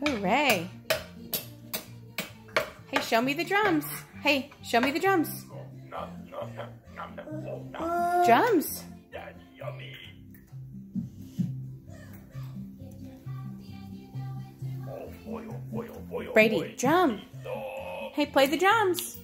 Hooray. Hey, show me the drums. Hey, show me the drums. Drums. Brady, drum. Hey, play the drums.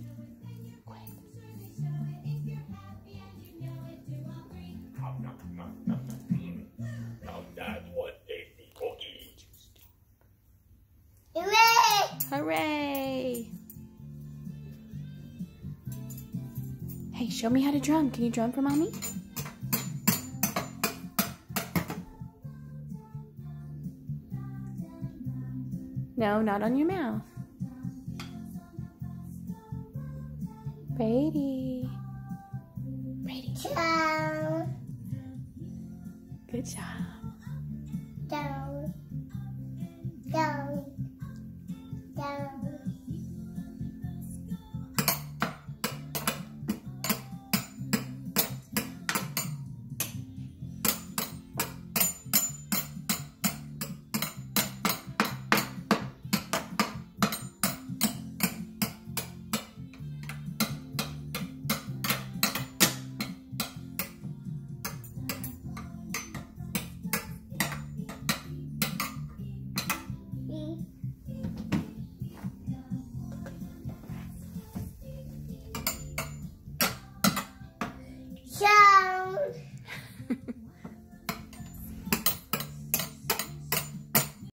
Hooray! Hey, show me how to drum. Can you drum for mommy? No, not on your mouth. Brady. Brady. Good job.